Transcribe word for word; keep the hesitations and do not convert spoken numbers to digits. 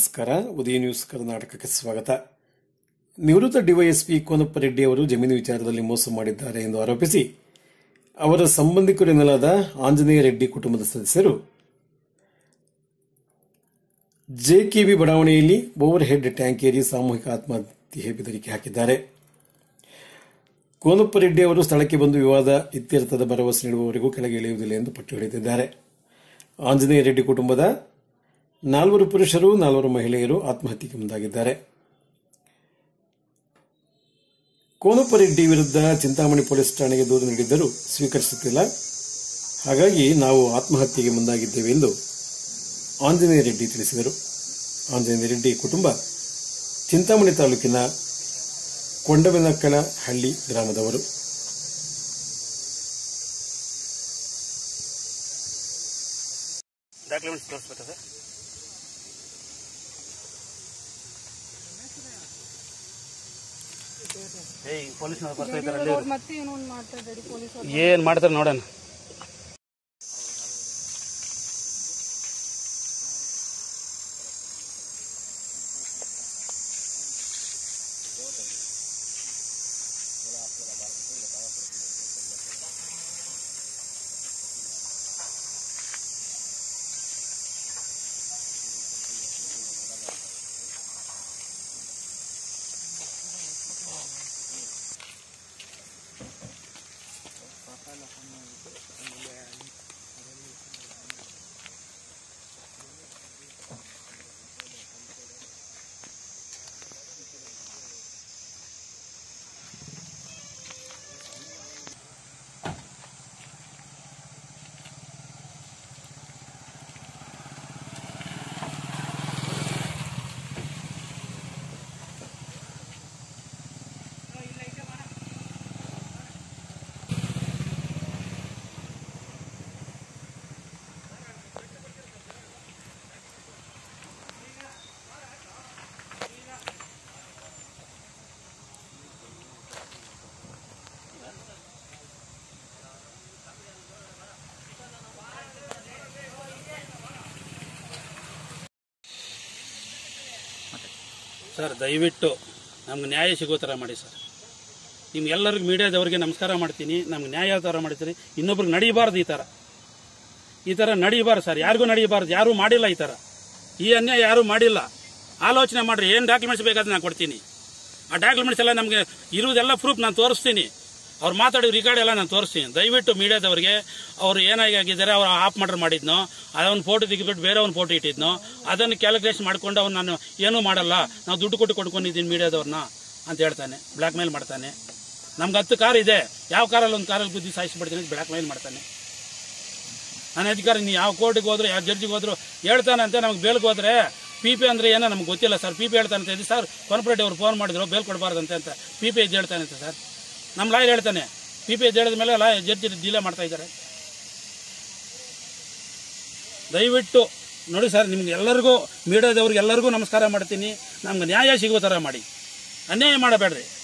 ನಮಸ್ಕಾರ. ಉದಯ ನ್ಯೂಸ್ ಕರ್ನಾಟಕಕ್ಕೆ ಸ್ವಾಗತ. ನಿವೃತ್ತ ಡಿವೈಎಸ್ಪಿ ಕೋನಪ್ಪ ರೆಡ್ಡಿ ಅವರು ಜಮೀನು ವಿಚಾರದಲ್ಲಿ ಮೋಸ ಮಾಡಿದ್ದಾರೆ ಎಂದು ಆರೋಪಿಸಿ ಅವರ ಸಂಬಂಧಿಕರೆನ್ನಲಾದ ಆಂಜನೇಯ ರೆಡ್ಡಿ ಕುಟುಂಬದ ಸದಸ್ಯರು ಜೆಕೆವಿ ಬಡಾವಣೆಯಲ್ಲಿ ಓವರ್ ಹೆಡ್ ಟ್ಯಾಂಕ್ ಏರಿ ಸಾಮೂಹಿಕ ಆತ್ಮಹತ್ಯೆ ಬೆದರಿಕೆ ಹಾಕಿದ್ದಾರೆ. ಕೋನಪ್ಪ ರೆಡ್ಡಿ ಅವರು ಸ್ಥಳಕ್ಕೆ ಬಂದು ವಿವಾದ ಇತ್ಯರ್ಥದ ಭರವಸೆ ನೀಡುವವರೆಗೂ ಕೆಳಗೆ ಇಳಿಯುವುದಿಲ್ಲ ಎಂದು ಪಟ್ಟು ಹಿಡಿದಿದ್ದಾರೆ. ಆಂಜನೇಯ ರೆಡ್ಡಿ ಕುಟುಂಬದ ನಾಲ್ವರು ಪುರುಷರು ನಾಲ್ವರು ಮಹಿಳೆಯರು ಆತ್ಮಹತ್ಯೆಗೆ ಮುಂದಾಗಿದ್ದಾರೆ. ಕೋನಪ್ಪ ರೆಡ್ಡಿ ವಿರುದ್ಧ ಚಿಂತಾಮಣಿ ಪೊಲೀಸ್ ಠಾಣೆಗೆ ದೂರು ನೀಡಿದ್ದರೂ ಸ್ವೀಕರಿಸುತ್ತಿಲ್ಲ. ಹಾಗಾಗಿ ನಾವು ಆತ್ಮಹತ್ಯೆಗೆ ಮುಂದಾಗಿದ್ದೇವೆ ಎಂದು ಆಂಜನೇಯ ರೆಡ್ಡಿ ತಿಳಿಸಿದರು. ಆಂಜನೇಯ ರೆಡ್ಡಿ ಕುಟುಂಬ ಚಿಂತಾಮಣಿ ತಾಲೂಕಿನ ಕೊಂಡಬೆನಕನಹಳ್ಳಿ ಗ್ರಾಮದವರು. ಏನ್ ಮಾಡ್ತಾರೆ ನೋಡೋಣ. ಸರ್, ದಯವಿಟ್ಟು ನಮ್ಗೆ ನ್ಯಾಯ ಸಿಗೋ ಥರ ಮಾಡಿ ಸರ್. ನಿಮ್ಗೆಲ್ಲರಿಗೂ ಮೀಡಿಯಾದವ್ರಿಗೆ ನಮಸ್ಕಾರ ಮಾಡ್ತೀನಿ. ನಮ್ಗೆ ನ್ಯಾಯ ಥರ ಮಾಡ್ತೀನಿ. ಇನ್ನೊಬ್ರಿಗೆ ನಡೀಬಾರ್ದು ಈ ಥರ ಈ ಥರ ನಡೀಬಾರ್ದು ಸರ್. ಯಾರಿಗೂ ನಡೀಬಾರ್ದು. ಯಾರೂ ಮಾಡಿಲ್ಲ ಈ ಥರ. ಈ ಅನ್ಯಾಯ ಯಾರೂ ಮಾಡಿಲ್ಲ. ಆಲೋಚನೆ ಮಾಡ್ರಿ. ಏನು ಡಾಕ್ಯುಮೆಂಟ್ಸ್ ಬೇಕಾದ್ರೆ ನಾನು ಕೊಡ್ತೀನಿ. ಆ ಡಾಕ್ಯುಮೆಂಟ್ಸ್ ಎಲ್ಲ ನಮಗೆ ಇರುವುದೆಲ್ಲ ಪ್ರೂಫ್ ನಾನು ತೋರಿಸ್ತೀನಿ. ಅವ್ರು ಮಾತಾಡೋ ರಿಕಾರ್ಡ್ ಎಲ್ಲ ನಾನು ತೋರಿಸ್ತೀನಿ. ದಯವಿಟ್ಟು ಮೀಡಿಯಾದವ್ರಿಗೆ ಅವ್ರು ಏನಾಗಿದ್ದಾರೆ, ಅವ್ರು ಆಫ್ ಮರ್ಡರ್ ಮಾಡಿದ್ನೋ, ಅದೊಂದು ಫೋಟೋ ತೆಗೆದ್ಬಿಟ್ಟು ಬೇರೆ ಒಂದು ಫೋಟೋ ಇಟ್ಟಿದ್ನೋ, ಅದನ್ನು ಕ್ಯಾಲ್ಕುಲೇಷನ್ ಮಾಡ್ಕೊಂಡು ಅವ್ನು ನಾನು ಏನೂ ಮಾಡಲ್ಲ, ನಾವು ದುಡ್ಡು ಕೊಟ್ಟು ಕೊಂಡ್ಕೊಂಡಿದ್ದೀನಿ ಮೀಡಿಯಾದವ್ರನ್ನ ಅಂತ ಹೇಳ್ತಾನೆ. ಬ್ಲ್ಯಾಕ್ ಮೇಲ್ ಮಾಡ್ತಾನೆ. ನಮ್ಗೆ ಹತ್ತು ಕಾರ್ ಇದೆ, ಯಾವ ಕಾರಲ್ಲಿ ಒಂದು ಕಾರಲ್ಲಿ ಬುದ್ಧಿ ಸಾಯಿಸ್ಬಿಡ್ತೀನಿ ಅಂತ ಬ್ಲ್ಯಾಕ್ ಮೇಲ್ ಮಾಡ್ತಾನೆ. ನನ್ನ ಅಧಿಕಾರಿ ನೀವು ಯಾವ ಕೋರ್ಟಿಗೆ ಹೋದ್ರು, ಯಾವ ಜಡ್ಜಿಗೆ ಹೋದ್ರು ಹೇಳ್ತಾನೆ ಅಂತ. ನಮ್ಗೆ ಬೇಲ್ಗೆ ಹೋದ್ರೆ ಪಿ ಪಿ ಅಂದರೆ ಏನೋ ನಮ್ಗೆ ಗೊತ್ತಿಲ್ಲ ಸರ್. ಪಿ ಪಿ ಹೇಳ್ತಾನೆ ಅಂತ ಸರ್. ಕೋನಪ್ಪ ಅವ್ರು ಫೋನ್ ಮಾಡಿದ್ರು ಬೇಲ್ ಕೊಡಬಾರ್ದಂತೆ ಅಂತ. ಪಿ ಪಿ ಎದ್ದು ಹೇಳ್ತಾನೆ ಅಂತ ಸರ್. ನಮ್ಮ ಲಾಯರ್ ಹೇಳ್ತಾನೆ. ಪಿ ಪಿ ಎದ್ದು ಹೇಳಿದ ಮೇಲೆ ಲಾ ಜಡ್ಜಿ ಡಿಲೇ ಮಾಡ್ತಾ ಇದ್ದಾರೆ. ದಯವಿಟ್ಟು ನೋಡಿ ಸರ್, ನಿಮ್ಗೆ ಎಲ್ಲರಿಗೂ ಮೀಡಿಯಾದವ್ರಿಗೆ ಎಲ್ಲರಿಗೂ ನಮಸ್ಕಾರ ಮಾಡ್ತೀನಿ. ನಮ್ಗೆ ನ್ಯಾಯ ಸಿಗೋ ಥರ ಮಾಡಿ. ಅನ್ಯಾಯ ಮಾಡಬೇಡ್ರಿ.